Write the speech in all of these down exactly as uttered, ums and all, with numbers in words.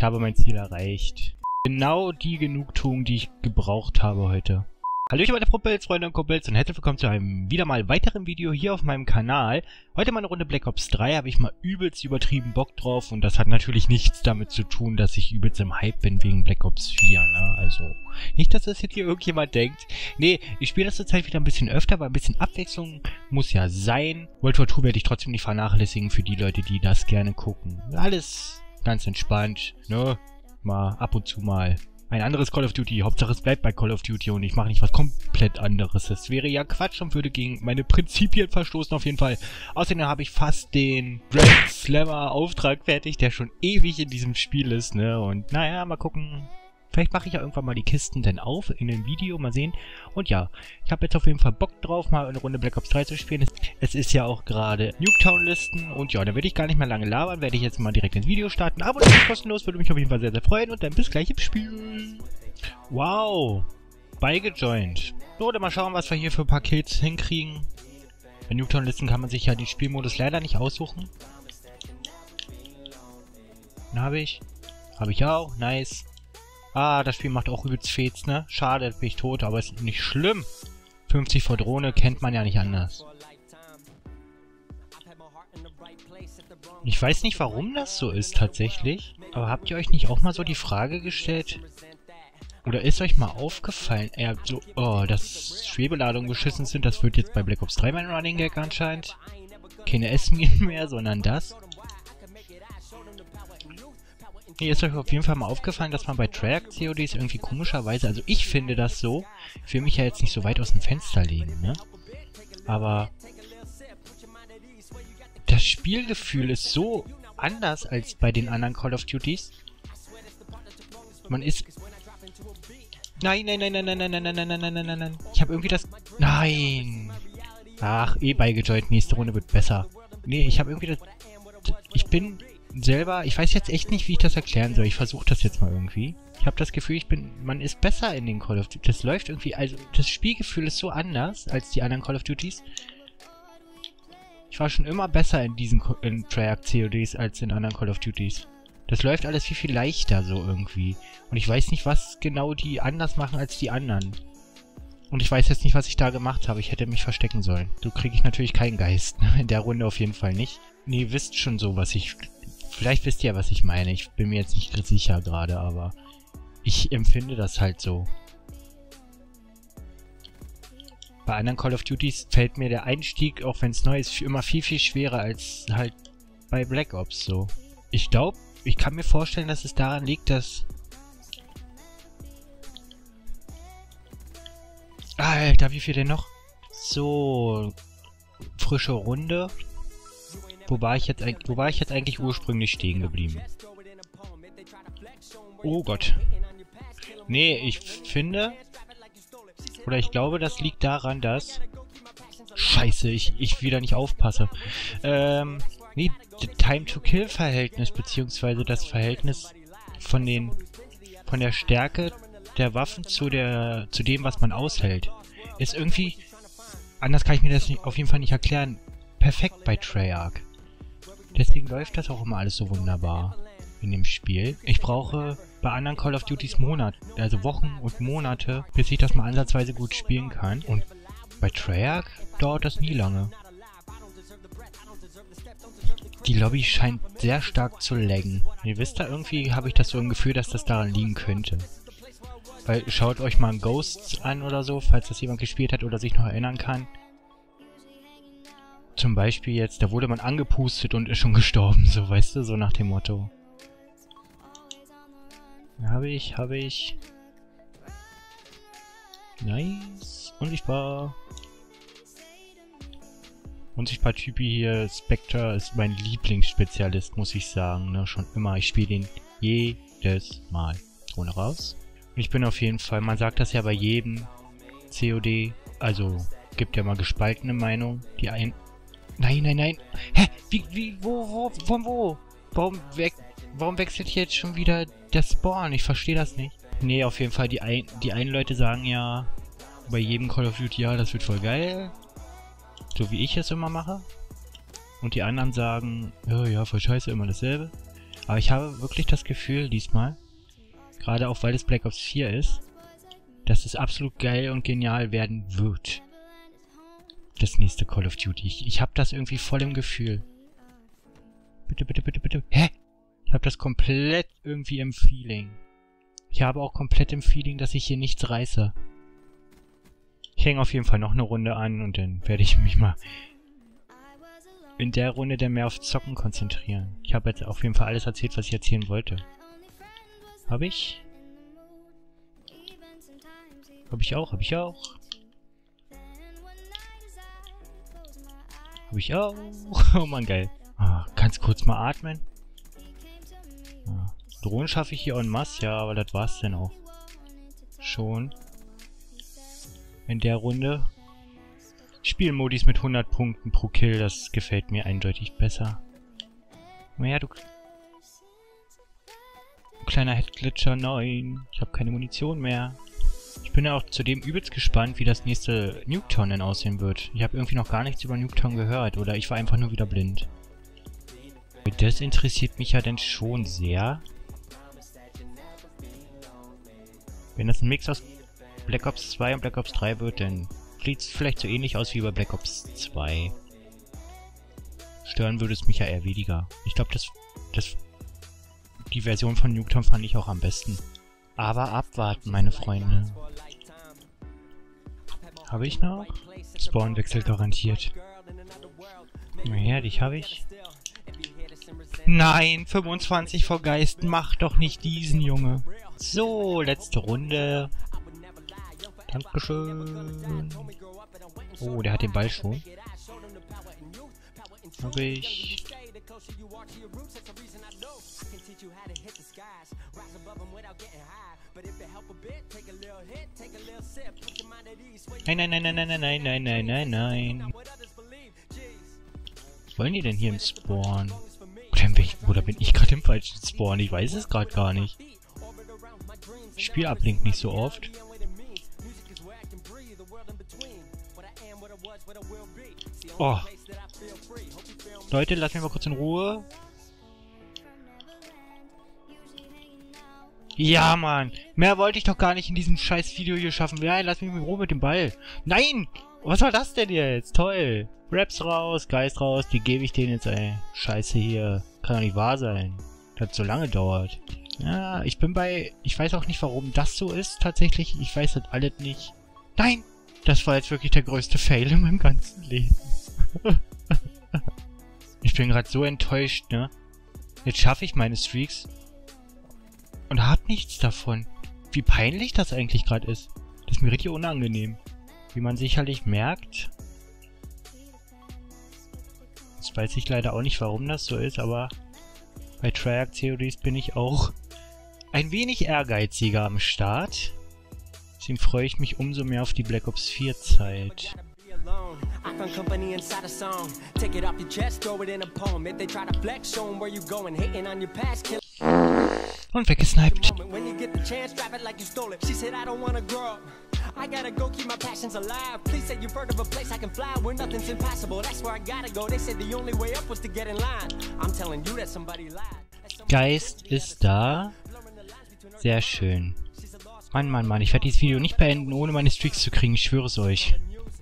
habe mein Ziel erreicht. Genau die Genugtuung, die ich gebraucht habe heute. Hallöchen meine Kumpels, Freunde und Kumpels und herzlich willkommen zu einem wieder mal weiteren Video hier auf meinem Kanal. Heute mal eine Runde Black Ops drei, habe ich mal übelst übertrieben Bock drauf und das hat natürlich nichts damit zu tun, dass ich übelst im Hype bin wegen Black Ops vier, ne? Also, nicht, dass das jetzt hier irgendjemand denkt. Nee, ich spiele das zur Zeit wieder ein bisschen öfter, aber ein bisschen Abwechslung muss ja sein. World War zwei werde ich trotzdem nicht vernachlässigen für die Leute, die das gerne gucken. Alles ganz entspannt, ne? Mal ab und zu mal ein anderes Call of Duty. Hauptsache es bleibt bei Call of Duty und ich mache nicht was komplett anderes. Das wäre ja Quatsch und würde gegen meine Prinzipien verstoßen auf jeden Fall. Außerdem habe ich fast den Grand Slammer Auftrag fertig, der schon ewig in diesem Spiel ist, ne? Und naja, mal gucken. Vielleicht mache ich ja irgendwann mal die Kisten dann auf in dem Video, mal sehen. Und ja, ich habe jetzt auf jeden Fall Bock drauf, mal eine Runde Black Ops drei zu spielen. Es ist ja auch gerade Nuketown-Listen und ja, da werde ich gar nicht mehr lange labern, werde ich jetzt mal direkt ins Video starten. Aber das ist kostenlos, würde mich auf jeden Fall sehr, sehr freuen und dann bis gleich im Spiel. Wow, beigejoint. So, dann mal schauen, was wir hier für ein paar Kills hinkriegen. Bei Nuketown-Listen kann man sich ja den Spielmodus leider nicht aussuchen. Den habe ich. Habe ich auch, nice. Ah, das Spiel macht auch übelst Fets, ne? Schade, bin ich tot, aber ist nicht schlimm. fünfzig vor Drohne kennt man ja nicht anders. Ich weiß nicht, warum das so ist tatsächlich, aber habt ihr euch nicht auch mal so die Frage gestellt? Oder ist euch mal aufgefallen, ja, so, oh, dass Schwebeladungen beschissen sind, das wird jetzt bei Black Ops drei mein Running Gag anscheinend. Keine S-Minen mehr, sondern das. Hier ist euch auf jeden Fall mal aufgefallen, dass man bei Treyarch-C O Ds irgendwie komischerweise, also ich finde das so, ich will mich ja jetzt nicht so weit aus dem Fenster lehnen, ne? Aber das Spielgefühl ist so anders als bei den anderen Call of Duties. Man ist... Nein, nein, nein, nein, nein, nein, nein, nein, nein, nein, nein, nein, nein. Ich habe irgendwie das... Nein! Ach, eh beigejoint, nächste Runde wird besser. Nee, ich habe irgendwie das... Ich bin... selber, ich weiß jetzt echt nicht, wie ich das erklären soll. Ich versuche das jetzt mal irgendwie. Ich habe das Gefühl, ich bin, man ist besser in den Call of Duty. Das läuft irgendwie, also das Spielgefühl ist so anders als die anderen Call of Duties. Ich war schon immer besser in diesen in Treyarch-C O Ds als in anderen Call of Duties. Das läuft alles viel, viel leichter so irgendwie. Und ich weiß nicht, was genau die anders machen als die anderen. Und ich weiß jetzt nicht, was ich da gemacht habe. Ich hätte mich verstecken sollen. So kriege ich natürlich keinen Geist. Ne? In der Runde auf jeden Fall nicht. Nee, ihr wisst schon so, was ich... Vielleicht wisst ihr ja, was ich meine. Ich bin mir jetzt nicht sicher gerade, aber ich empfinde das halt so. Bei anderen Call of Duties fällt mir der Einstieg, auch wenn es neu ist, immer viel, viel schwerer als halt bei Black Ops so. Ich glaube, ich kann mir vorstellen, dass es daran liegt, dass... Alter, wie viel denn noch? So, frische Runde. Wo war ich jetzt, wo war ich jetzt eigentlich ursprünglich stehen geblieben? Oh Gott. Nee, ich finde... Oder ich glaube, das liegt daran, dass... Scheiße, ich, ich wieder nicht aufpasse. Ähm, nee, Time-to-Kill-Verhältnis, beziehungsweise das Verhältnis von den... von der Stärke der Waffen zu der... zu dem, was man aushält. Ist irgendwie... Anders kann ich mir das nicht, auf jeden Fall nicht erklären. Perfekt bei Treyarch. Deswegen läuft das auch immer alles so wunderbar in dem Spiel. Ich brauche bei anderen Call of Duties Monate, also Wochen und Monate, bis ich das mal ansatzweise gut spielen kann. Und bei Treyarch dauert das nie lange. Die Lobby scheint sehr stark zu laggen. Ihr wisst da, irgendwie habe ich das so ein Gefühl, dass das daran liegen könnte. Weil schaut euch mal Ghosts an oder so, falls das jemand gespielt hat oder sich noch erinnern kann. Zum Beispiel jetzt, da wurde man angepustet und ist schon gestorben, so, weißt du, so nach dem Motto. Habe ich, habe ich. Nice. Unsichtbar. Unsichtbar Typi hier, Spectre ist mein Lieblingsspezialist, muss ich sagen, ne, schon immer. Ich spiele den jedes Mal. Drohne raus. Ich bin auf jeden Fall, man sagt das ja bei jedem C O D, also gibt ja mal gespaltene Meinung, die ein... Nein, nein, nein. Hä? Wie, wie, wo, wo, von wo? Warum, we warum wechselt hier jetzt schon wieder der Spawn? Ich verstehe das nicht. Nee, auf jeden Fall, die, ein die einen Leute sagen ja bei jedem Call of Duty, ja, das wird voll geil. So wie ich es immer mache. Und die anderen sagen, ja, ja, voll scheiße, immer dasselbe. Aber ich habe wirklich das Gefühl diesmal, gerade auch weil es Black Ops vier ist, dass es absolut geil und genial werden wird. Das nächste Call of Duty. Ich, ich habe das irgendwie voll im Gefühl. Bitte, bitte, bitte, bitte. Hä? Ich habe das komplett irgendwie im Feeling. Ich habe auch komplett im Feeling, dass ich hier nichts reiße. Ich hänge auf jeden Fall noch eine Runde an und dann werde ich mich mal in der Runde dann mehr auf Zocken konzentrieren. Ich habe jetzt auf jeden Fall alles erzählt, was ich erzählen wollte. Habe ich? Habe ich auch? Habe ich auch? Habe ich auch? Oh Mann, geil. Ah, ganz kurz mal atmen. Ah, Drohnen schaffe ich hier en masse, ja, aber das war's dann auch. Schon. In der Runde. Spielmodis mit hundert Punkten pro Kill, das gefällt mir eindeutig besser. Naja, du... Kleiner Headglitcher, nein. Ich habe keine Munition mehr. Ich bin ja auch zudem übelst gespannt, wie das nächste Nuketown denn aussehen wird. Ich habe irgendwie noch gar nichts über Nuketown gehört, oder ich war einfach nur wieder blind. Das interessiert mich ja dann schon sehr. Wenn das ein Mix aus Black Ops zwei und Black Ops drei wird, dann sieht es vielleicht so ähnlich aus wie bei Black Ops zwei. Stören würde es mich ja eher weniger. Ich glaube, das, das, die Version von Nuketown fand ich auch am besten. Aber abwarten, meine Freunde. Habe ich noch? Spawnwechsel garantiert. Naja, dich habe ich. Nein, fünfundzwanzig vor Geist, mach doch nicht diesen, Junge. So, letzte Runde. Dankeschön. Oh, der hat den Ball schon. Hab ich. Nein, nein, nein, nein, nein, nein, nein, nein, nein, nein. Was wollen die denn hier im Spawn? Oder, in welch, oder bin ich gerade im falschen Spawn? Ich weiß es gerade gar nicht. Ich spiele Uplink nicht so oft. Oh. Leute, lasst mich mal kurz in Ruhe. Ja, Mann. Mehr wollte ich doch gar nicht in diesem scheiß Video hier schaffen. Ja, lass mich in Ruhe mit dem Ball. Nein! Was war das denn jetzt? Toll. Raps raus, Geist raus. Die gebe ich denen jetzt, ey. Scheiße hier. Kann doch nicht wahr sein. Das so lange dauert. Ja, ich bin bei... Ich weiß auch nicht, warum das so ist, tatsächlich. Ich weiß das alles nicht. Nein! Das war jetzt wirklich der größte Fail in meinem ganzen Leben. Ich bin gerade so enttäuscht, ne? Jetzt schaffe ich meine Streaks und hab nichts davon. Wie peinlich das eigentlich gerade ist. Das ist mir richtig unangenehm. Wie man sicherlich merkt. Jetzt weiß ich leider auch nicht, warum das so ist, aber bei Triarch Theories bin ich auch ein wenig ehrgeiziger am Start. Deswegen freue ich mich umso mehr auf die Black Ops vier Zeit. Und weggesniped. I gotta go keep my passions alive. Please say you've heard of a place I can fly where nothing's impossible. That's where I gotta go. They said the only way up was to get in line. I'm telling you that somebody lied. Geist ist da. Sehr schön. Mann, Mann, Mann. Ich werde dieses Video nicht beenden, ohne meine Streaks zu kriegen. Ich schwöre es euch.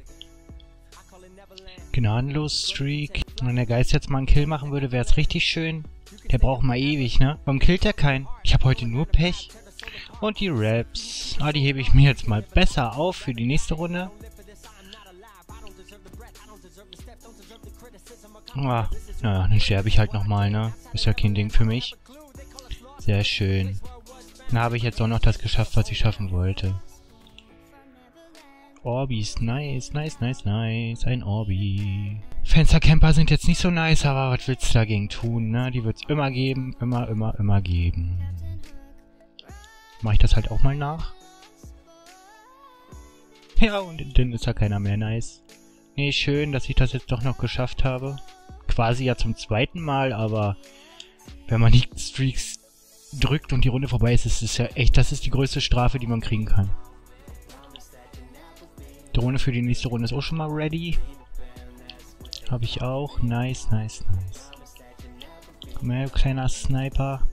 Gnadenlos Streak. Wenn der Geist jetzt mal einen Kill machen würde, wäre es richtig schön. Der braucht mal ewig, ne? Warum killt der keinen? Ich habe heute nur Pech. Und die Raps. Ah, die hebe ich mir jetzt mal besser auf für die nächste Runde. Ah, naja, dann sterbe ich halt nochmal, ne? Ist ja kein Ding für mich. Sehr schön. Dann habe ich jetzt auch noch das geschafft, was ich schaffen wollte. Orbis, nice, nice, nice, nice. Ein Orbi. Fenstercamper sind jetzt nicht so nice, aber was willst du dagegen tun, ne? Die wird es immer geben, immer, immer, immer geben. Mache ich das halt auch mal nach. Ja, und dann ist ja keiner mehr nice. Nee, schön, dass ich das jetzt doch noch geschafft habe. Quasi ja zum zweiten Mal, aber wenn man die Streaks drückt und die Runde vorbei ist, ist es ja echt, das ist die größte Strafe, die man kriegen kann. Drohne für die nächste Runde ist auch schon mal ready. Habe ich auch. Nice, nice, nice. Mehr kleiner Sniper.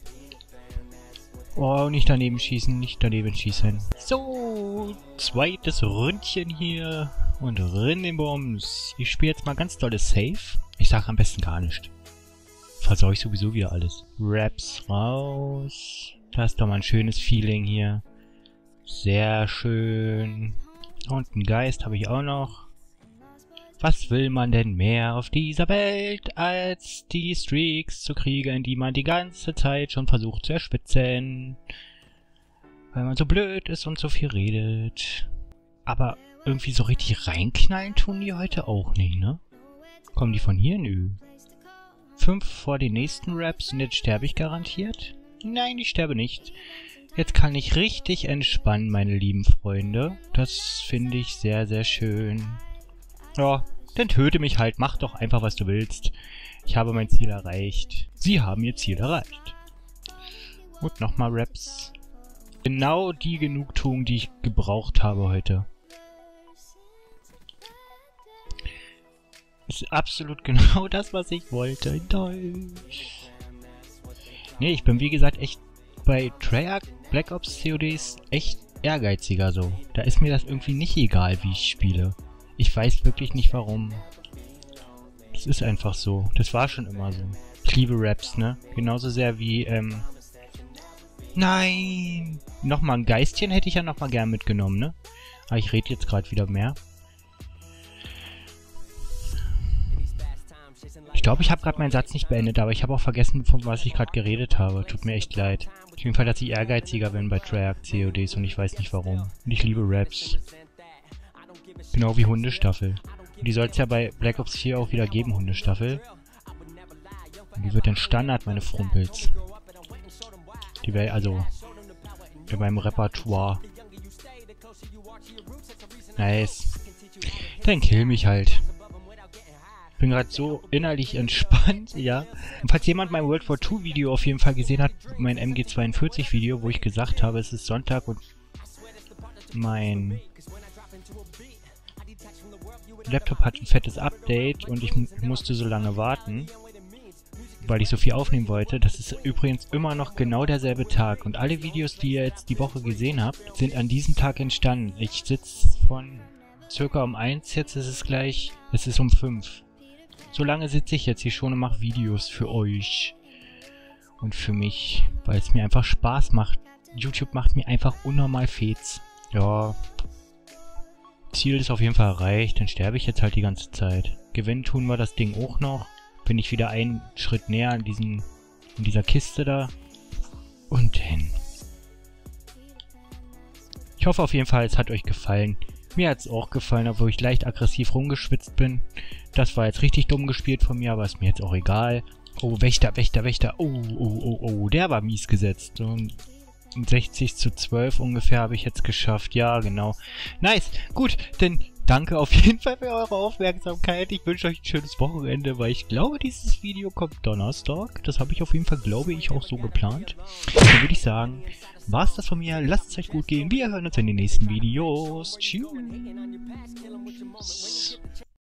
Oh, nicht daneben schießen, nicht daneben schießen. So, zweites Ründchen hier. Und rin den Bums. Ich spiele jetzt mal ganz dolles Safe. Ich sage am besten gar nicht. Versau ich sowieso wieder alles. Raps raus. Das ist doch mal ein schönes Feeling hier. Sehr schön. Und einen Geist habe ich auch noch. Was will man denn mehr auf dieser Welt, als die Streaks zu kriegen, die man die ganze Zeit schon versucht zu erspitzen? Weil man so blöd ist und so viel redet. Aber irgendwie so richtig reinknallen tun die heute auch nicht, ne? Kommen die von hier? Nö. Fünf vor den nächsten Raps und jetzt sterbe ich garantiert? Nein, ich sterbe nicht. Jetzt kann ich richtig entspannen, meine lieben Freunde. Das finde ich sehr, sehr schön. Ja, dann töte mich halt. Mach doch einfach, was du willst. Ich habe mein Ziel erreicht. Sie haben ihr Ziel erreicht. Und nochmal Raps. Genau die Genugtuung, die ich gebraucht habe heute. Ist absolut genau das, was ich wollte. Deutsch. Nee, ich bin wie gesagt echt bei Treyarch Black Ops C O Ds echt ehrgeiziger so. Da ist mir das irgendwie nicht egal, wie ich spiele. Ich weiß wirklich nicht warum. Das ist einfach so. Das war schon immer so. Ich liebe Raps, ne? Genauso sehr wie, ähm... Nein! Nochmal ein Geistchen hätte ich ja nochmal gern mitgenommen, ne? Aber ich rede jetzt gerade wieder mehr. Ich glaube, ich habe gerade meinen Satz nicht beendet, aber ich habe auch vergessen, von was ich gerade geredet habe. Tut mir echt leid. Auf jeden Fall, dass ich ehrgeiziger bin bei Treyarch C O Ds und ich weiß nicht warum. Und ich liebe Raps. Genau wie Hundestaffel. Und die soll es ja bei Black Ops vier auch wieder geben, Hundestaffel. Und die wird dann Standard, meine Frumpels. Die wäre also in meinem Repertoire. Nice. Dann kill mich halt. Ich bin gerade so innerlich entspannt, ja. Und falls jemand mein World War zwei Video auf jeden Fall gesehen hat, mein M G zweiundvierzig Video, wo ich gesagt habe, es ist Sonntag und mein Laptop hat ein fettes Update und ich musste so lange warten, weil ich so viel aufnehmen wollte. Das ist übrigens immer noch genau derselbe Tag. Und alle Videos, die ihr jetzt die Woche gesehen habt, sind an diesem Tag entstanden. Ich sitze von circa um eins, jetzt ist es gleich, es ist um fünf. So lange sitze ich jetzt hier schon und mache Videos für euch. Und für mich, weil es mir einfach Spaß macht. YouTube macht mir einfach unnormal Fets. Ja. Ziel ist auf jeden Fall erreicht, dann sterbe ich jetzt halt die ganze Zeit. Gewinnen tun wir das Ding auch noch. Bin ich wieder einen Schritt näher an diesen, in dieser Kiste da. Und dann. Ich hoffe auf jeden Fall, es hat euch gefallen. Mir hat es auch gefallen, obwohl ich leicht aggressiv rumgeschwitzt bin. Das war jetzt richtig dumm gespielt von mir, aber ist mir jetzt auch egal. Oh, Wächter, Wächter, Wächter. Oh, oh, oh, oh, der war mies gesetzt. Und sechzig zu zwölf ungefähr habe ich jetzt geschafft. Ja, genau. Nice. Gut, denn danke auf jeden Fall für eure Aufmerksamkeit. Ich wünsche euch ein schönes Wochenende, weil ich glaube, dieses Video kommt Donnerstag. Das habe ich auf jeden Fall, glaube ich, auch so geplant. Dann würde ich sagen, war's das von mir. Lasst es euch gut gehen. Wir hören uns in den nächsten Videos. Tschüss.